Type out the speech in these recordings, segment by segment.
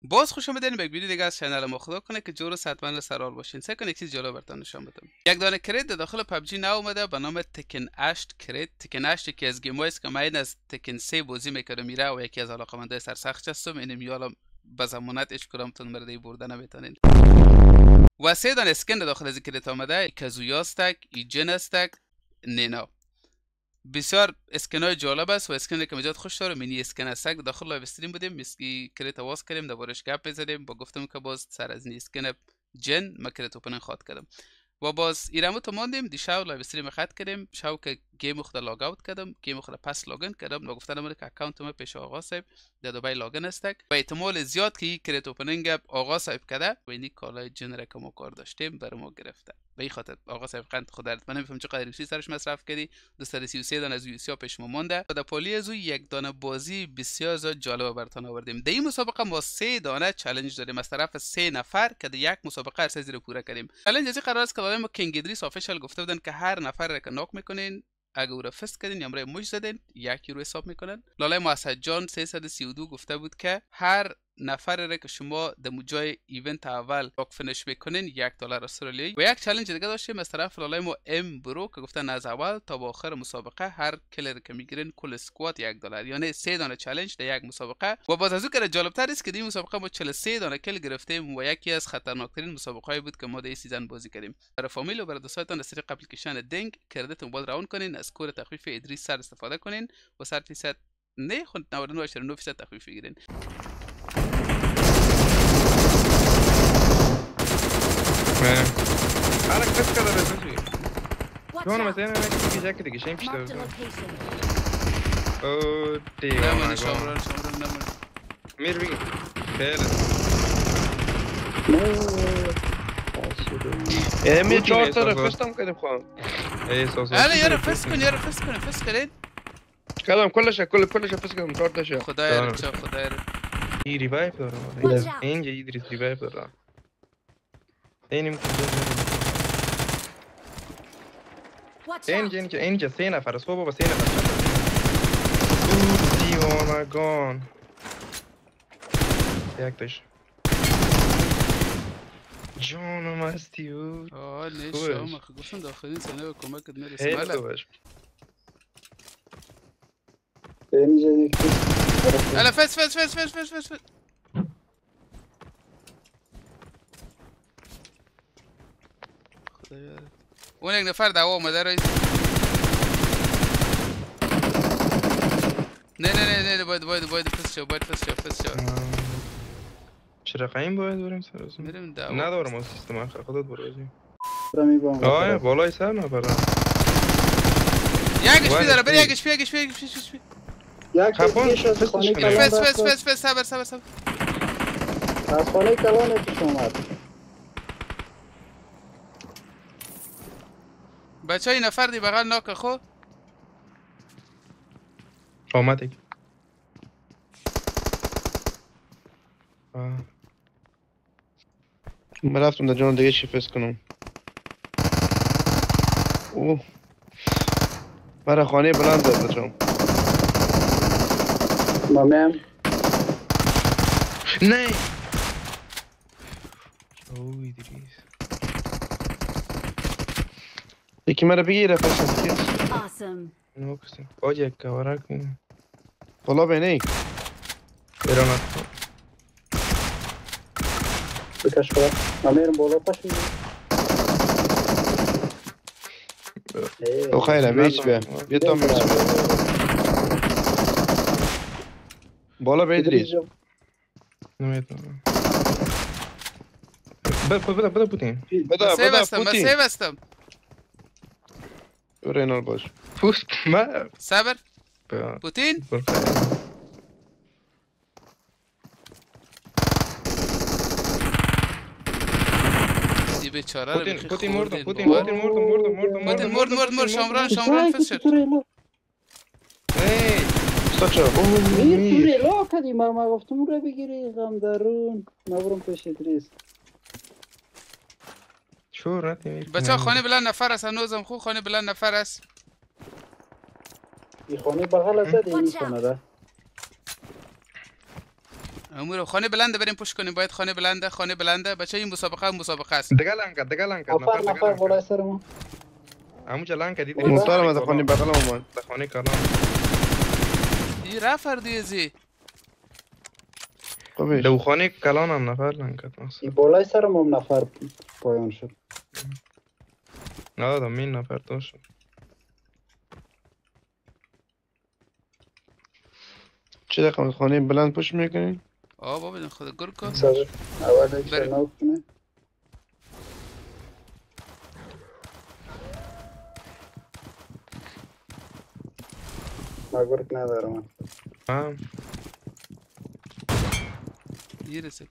باز خوش آمدین به یک ویدیو دیگه از چنل ما. خدا کنه که جور حتما سرال باشین. سعی کنید یک چیز جالب براتون نشون بدم. یک دانه کرید داخل پبجی نو اومده به نام تکن 8 کرید. تکن 8 یکی از گیمایی است که من از تکن 3 بازی میکردم میره و یکی از علاقه‌مندای سرسخت هستم. اینم یالم به ضمانت اچ کدامتون مرده برده نمیتونین. و سه دانه اسکن داخل از کرید اومده. کازویا استک، ایجن استک، نینا. بسیار اسکنای جالب است و اسکن که مجاد خوش داره. مینی اسکن است. داخل لایو استریم بودیم مسکی کریت واس کردیم دربارش گپ بزدیم با گفتم که باز سر از این اسکن جن ما کریت اوپن خواد کردم و باز ایرامو تو ماندیم دیشب لایو استریم خط کردیم. شو که گیم خود لاگ اوت کردم، گیم خود پس لاگین کردم و گفتم که اکانت ما پیش آقا صاحب در دبی لاگین استک و احتمال زیاد که کریت اوپنینگ آقا صاحب کرده و اینی کالای جن را که ما کار داشتیم بر ما گرفته. به این خاطر آقا صاحب قند خدا من نمیفهم چقدر ریسی سرش مصرف کردی. 233 دانه از یو سی پیش ما مونده و در پالی از یک دانه بازی بسیار زیاد جالب براتون آوردیم. در این مسابقه ما 3 دانه چالش داریم از طرف 3 نفر که در یک مسابقه هر سه رو پوره کردیم. چالش از قرار است که ما کینگ ادریس افیشال گفته بودن که هر نفر را که ناک میکنین اگه او را فست کردین یا امرای مش زدین 1 یورو حساب میکنن. لاله محسن جان 332 گفته بود که هر نفر را که شما در جای ایونت اول لاک فینیش میکنین $1 استرالیایی. و یک چالش دیگه داشتیم از طرف لاله ما ام برو که گفتن از اول تا با آخر مسابقه هر کلر که میگیرین کل اسکواد $1، یعنی 3 دانه چالش در یک مسابقه. و باز از اون که جالب تر است که این مسابقه ما 43 دانه کل گرفتیم و یکی از خطرناکترین مسابقه‌ای بود که ما در این سیزن بازی کردیم. برای فامیل و برای دوستانتون از طریق اپلیکیشن دنگ کردت موبایل راون کنین، از کد تخفیف ادریس سر استفاده کنین و 100% نه خود 99.9% تخفیف بگیرین. Alec, let's go to the city. You want to say anything? You jacket the game still. Oh, dear. Mirvi. Emir 4 تا رفستم کردیم خواهم. یارو فست کنین. کلام کلش فست کنم 4 تاشو. خدایا رو چه خدایا رو. این ریوایو دارم. اینجا ایدریس ریوایو دارم. اینم اینجا 3 نفر است بابا 3 نفر. دیوانه گان. یک تاش. جانم استیو. نشام گفتم داخلین سنه و کمکت میرسه. الا فس اون یک نفر دعوا اومده رئیس. نه باید فس شو. چرا قایم باید بریم سر از میریم دعوا. ندارم از سیستم آخر خودت برو ازیم. برمی بالای سر نبرم. یکش پی داره بری یکش پی. یک دیگهش از خانه کلان فس صبر از خانه کلان پیش اومد. بچه های نفر دی بغل ناک خو آمده من رفتم در جان دیگه شفست کنم. اوه برای خانه بلند داد بچم مامم نه اوه ادریس یکی مرا بگیره پس Awesome. نو کسی باید یک کورک کنه بالا بینه ایران بکش برای مامیرم بالا پاش او خیره بیچ بیا تا میرس بالا بید ریز نمیتونم بده پوتین بده بستم رینال باش پوست ما صبر پوتین دی بیچاره رو پوتین مرد شامران فس شد. ای استاچا میر تو ریلا کدی ما گفتم رو بگیری غم درون نبرم پیش ادریس شور نتی بچه خانه بلند نفر است هنوزم خو خانه بلند نفر است. این خانه بغل است این خانه را امور خانه بلنده بریم پوش کنیم باید خانه بلنده بچه این مسابقه است دگه لنگ کرد نفر بالای سر ما همونجا لنگ کرد دیدی مطالم از خانه بغلم اومد در خانه کلام این رفت دیزی خبیش دو خانه کلان هم نفر لنگ کرد مثلا این بالای سر ما هم نفر پایان شد نه دم این نفر تو شد چه دقیقه خانه بلند پوش میکنی؟ بابا خود گرگ کن صبر اول یک بریم. شناک کنه مگرک ندارم هم یرسه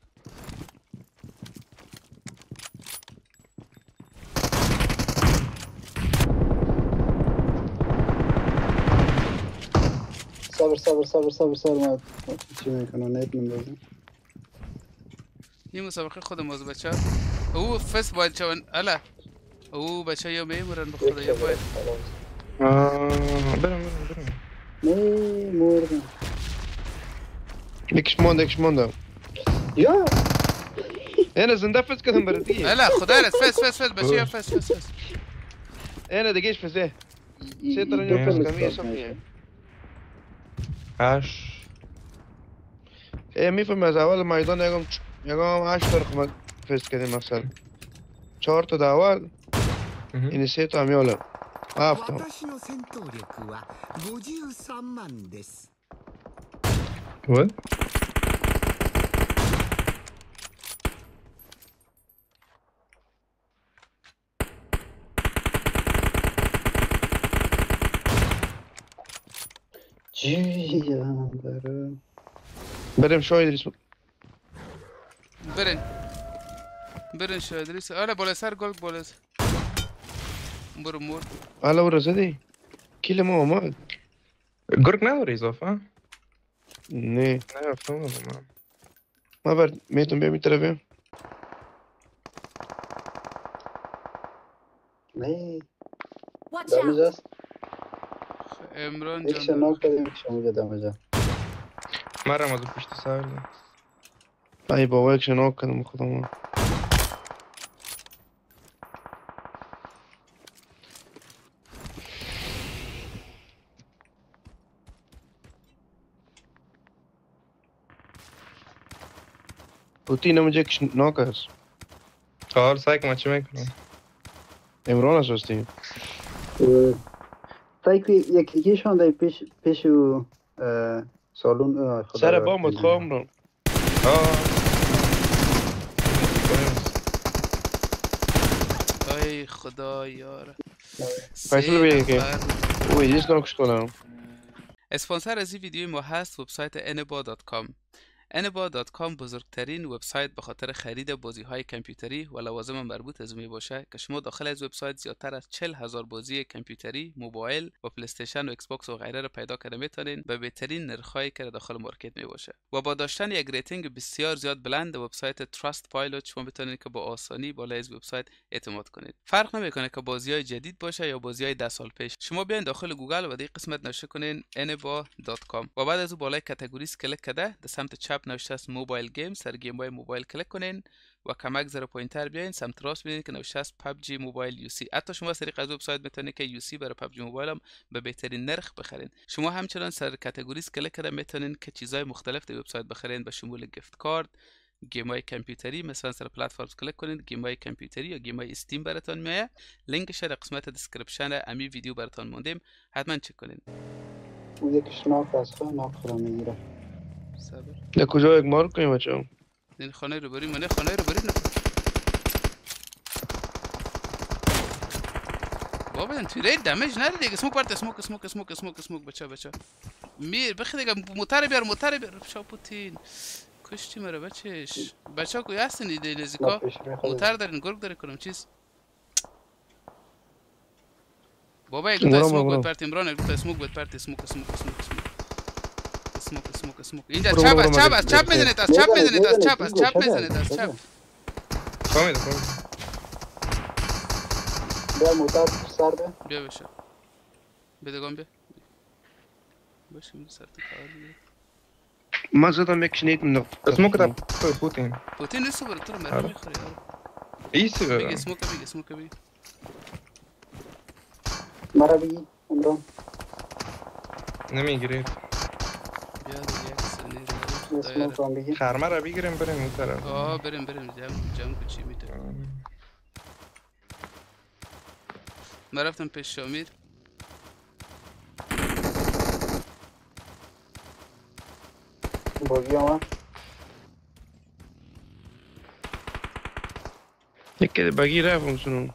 صبر ما چی میکنم نیت میندازم این مسابقه خود موضوع بچه او فس باید چون الا او بچه یا میمورن به خدا یا باید برم نه مردم یکش مونده یا انا زنده فس کردم برای دیگه الا خدا رد فس بچه یا فس انا دقیقش فسه سه دو ترنجا فس پل کمی استارت حساب میشه. میه هش میفهمی از اول میدان یکم 8 تا فس کردیم مثلا 4 تا اول این 3 تا همیالا 7 تا 私の戦闘力は53万です。 What? جیرم داره بریم شاید ریسم برن شاید ریس آره بالا سر گل بالا سر برو مور حالا او رسیدی کیل ما آمد گرگ نداری اضافه؟ نه نه افتادم ما بر میتون بیا میتره نه Watch دمیج out! است عمران یک جان شناک کردیم یک شما دمیج است مرم از پشت سر ده ای بابا یک شناک کنم خودم بوتی نمجه یک شناک هست حال سعی کنم چی میکنم امران هست راستی تایکو یکیشان در پیش او سالون خدا سر با مدخوام رو ای خدا یار فیصل بگه که او ایدیست ناکش کنم اسپانسر از این ویدیوی ما هست وبسایت eneba.com eneba.com بزرگترین وبسایت به خاطر خرید بازی های کامپیوتری و لوازم مربوط از می باشه که شما داخل از وبسایت زیادتر از 40,000 بازی کامپیوتری، موبایل و پلی استیشن و ایکس باکس و غیره را پیدا کرده میتونین به بهترین نرخ‌هایی که داخل مارکت می باشه و با داشتن یک ریتینگ بسیار زیاد بلند وبسایت تراست پایلوت شما میتونید که با آسانی بالای از وبسایت اعتماد کنید. فرق نمیکنه که بازی‌های جدید باشه یا بازی‌های 10 سال پیش. شما بیاین داخل گوگل و در قسمت نوشته کنین eneba.com و بعد از اون بالای کاتگوریز کلیک کرده در سمت چپ نوشته است موبایل گیم سر گیم های موبایل کلیک کنین و کمک زیر پوینتر بیاین سمت راست ببینید که نوشته است PUBG موبایل یو سی. حتی شما از طریق از وبسایت میتونید که یو سی برای PUBG موبایل هم به بهترین نرخ بخرین. شما همچنان سر کاتگوریز کلیک کرده میتونین که چیزهای مختلف در وبسایت بخرین به شمول گیفت کارت، گیم های کامپیوتری مثلا سر پلتفرم کلیک کنید گیم های کامپیوتری یا گیم های استیم براتون میاد. لینکش در قسمت دسکریپشن امی ویدیو براتون موندیم حتما چک کنین. او یک شناک از خواه ناک خودم میگیره صبر در کجا یک مارک کنیم بچه هم این خانه رو بریم منه خانه رو بریم بابا این توی دمیج نره دیگه اسموک برد اسموک بچه میر بخی دیگه موتر بیار بچه پوتین کشتی مره بچهش بچه ها کوی هستین ایده نزیکا موتر دارین گرگ داری کنم چیز بابا یک دوتا اسموک باید پرت امران یک دوتا اسموک باید پرت اسموک اینجا چپ میزنید از چپ فهمیدم بیا موتر سر بیا بشه بدگان بیا باشه میده سر تو کار دیگه ما زدم یک شنید من اسموك ده بوتين پوتین نیست برو تو رو مرمی میخوری یارو ايسي بگی بقى اسموکه بگی مرا بگی عمران نمی گرید بیا دیگه یک سنیر اسمو کام بگی خرمه را بگیریم بریم اون طرف بریم جمع کچی میده من رفتم پیش شامیر باگی آمد یک بگی رفتم سنو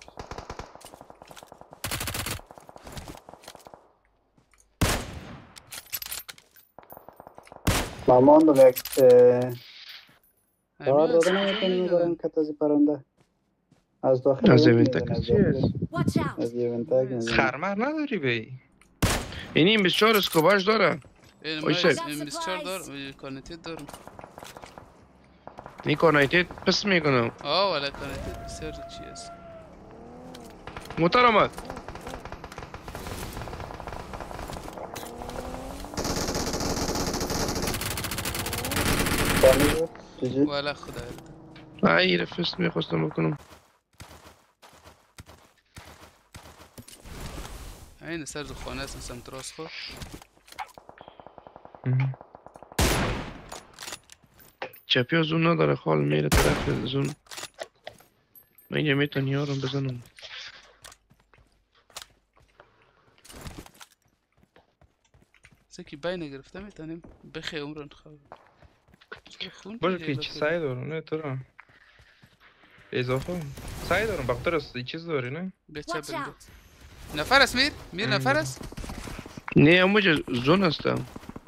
مامان دو یک همین دار از داده کجا نمیتونی می‌زنن؟ میبرن کت از پرنده از داخل از روت ایونتک میزن از چی داخل هست؟ Watch out! از ایونتک میزن خرمه نداری بی این 24 اسکوباش داره این ما وایسه. این 24 دار کانتیت دارم این کانایتید پس میکنم ولی کانتیت بسیار چی است موتر آمد کامی بود چیزی ولی خدا یارده ای رفست میخواستم بکنم این سر دو خانه است سمت راست خود چپی از اون نداره خال میره طرف از اون من اینجا میتونی یارم بزنم سکی بین گرفته میتونیم بخی عمران خواه باشه پیچ سعی دارم نه تو را اضافه سعی دارم بختر است چیز داری نه به چه Watch بنده out! نفر است میر نفر است نه اموجه زون هستم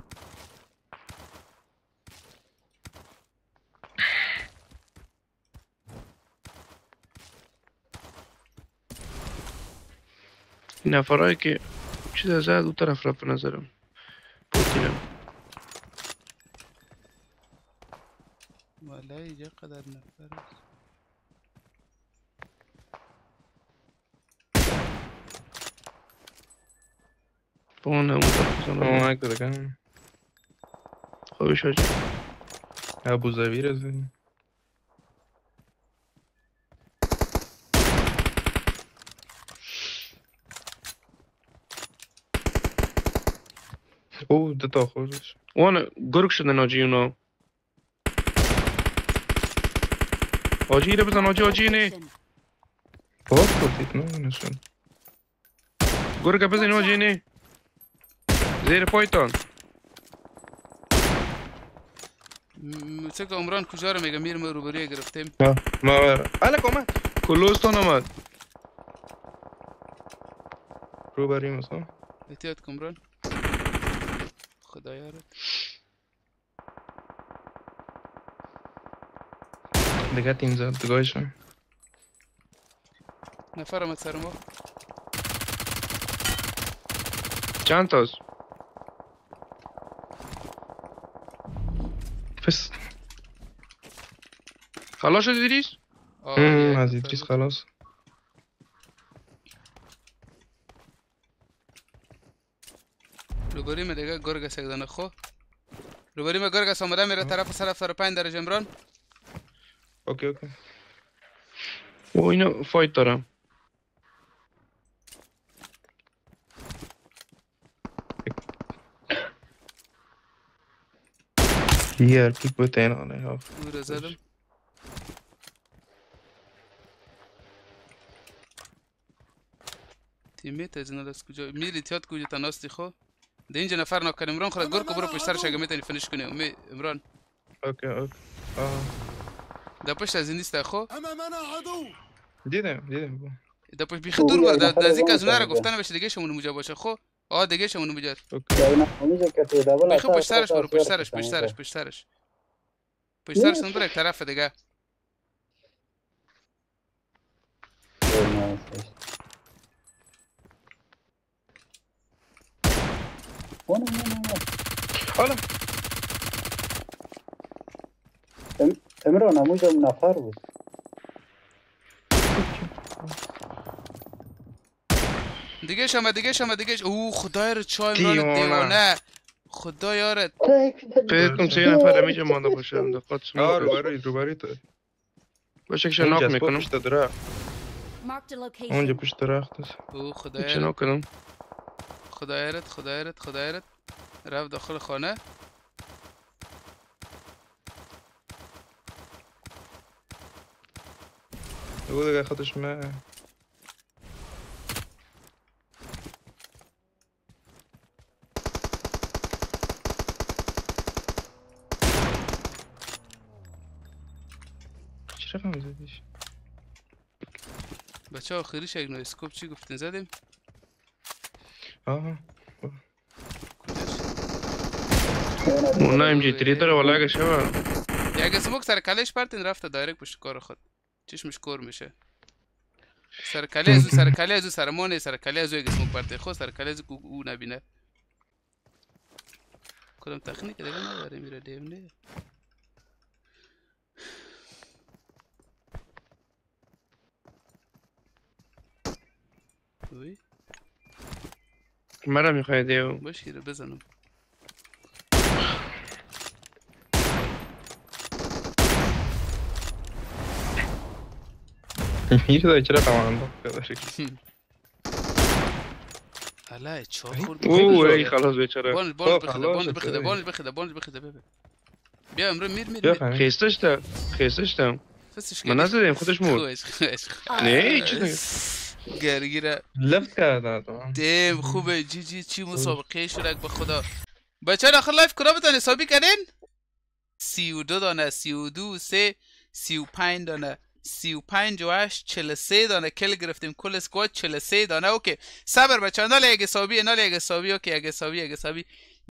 این نفرهایی که چیز از دو طرف را به نظرم پوتینم ولی اینجا قدر نفر است با اون همون طرف بزنم آمک دکن خوبش هاجی ابو زبیر از این او دوتا خودش اون گرگ شدن آجی اونا آجی رو بزن آجی نه Location. باز پرتید نه نشون گرگ بزن آجی نه زیر پایتان چه که عمران کجا رو میگه میر ما روبروی گرفتیم ما الک آمد کلوستان آمد رو بریم اصلا احتیاط کن عمران خدا یارت دیگه تیم زد دگاهشم نفر آمد سر ما چند تاست پس خلاص شد دیریس یک از نفر ایدریس بود. خلاص روبروی ما دیگه گرگ است یک دانه خو روبروی ما گرگ است آمده میره طرف سر 75 درجه عمران اوکی اوکی او اینا فایت دارم یه پیک بود این آنه ها دور زدم تیمیت از اینا دست کجا میر احتیاط کجا تناستی خو ده اینجا نفر ناکن عمران خورد گرگ برو پشت سرش اگه میتونی فنش کنی عمران اوکی اوکی ده پشت از این نیست خو دیدم ده پشت بیخ دور برد از اینکه از اونها را گفتن بشه دیگه شمون مجا باشه خو دیگه شمون مجا اونجا کتی دبل بیخ پشت سرش برو پشت سرش برو یک طرف دیگه حالا امران اموجا نفر بود دیگه شما او خدای رو چای عمران دیوانه خدا یارت فکر کنم 3 نفر همیشه مانده باشه دقت آه سموک روبروی تو باشه که ناک میکنم پشت درخت Marked a اونجا location. پشت درخت است او خدا چه یارت ناک کنم خدا یارت خدا یارت خدا یارت رفت داخل خانه بگو دیگه خودش من چه رقم زدیش بچه آخریش یک نویسکوپ چی گفتین زدیم؟ آه اونا ام جی 3 داره ولی اگه شما یک اسموک سر کلش پرتین رفته دایرکت پشت کار خود چشمش کور میشه سر کله ازو سر کله ازو سر مانه سر کله ازو یک اسموک پرتین خود سر کله ازو او نبینه کدام تخنیک دیگه نداره میره دیونه اوی مرا میخوای دیو باش گیره بزنم میره داره چه رقم انداخته داری علای چهار خورد اوه ای خلاص بیچاره بانش بخیده بانش بخیده ببین بیا امرو میر خیستش تا فسش من نزدیم خودش مرد خوش نه چی گرگیره لفت کرده دیم خوبه جی چی مسابقه شدک به خدا بچه ها آخر لایف کرا بتان حسابی کردین 32 دانه 32 3 35 دانه 35 و 8 43 دانه کل گرفتیم کل اسکواد 43 دانه اوکی صبر بچه ها ناله یک حسابی اوکی یک حسابی